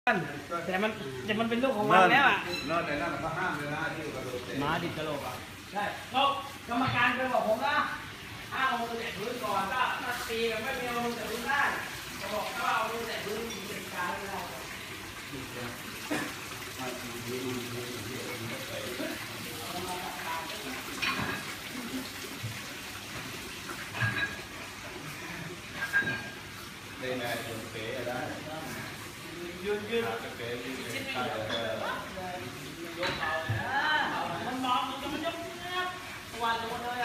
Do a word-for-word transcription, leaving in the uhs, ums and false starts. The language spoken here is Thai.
แต่มันแต่มันเป็นลูกของมันแล้วอ่ะนอนในนั้นมันก็ห้ามเลยนะที่กระโดดเตะมาดิกระโหลกอ่ะใช่เขากรรมการเคยบอกผมนะห้ามเอามือแตะพื้นก่อนถ้าถ้าตีแบบไม่มีเอามือแตะพื้นได้เขาบอกถ้าเอามือแตะพื้นเป็นการไม่ได้ได้ไงจนเป๋ได้ยืนยืนเป๋ยืนใช่เลยยกเอามันมองมันจะมันยกเงี้ยวันตัวเลย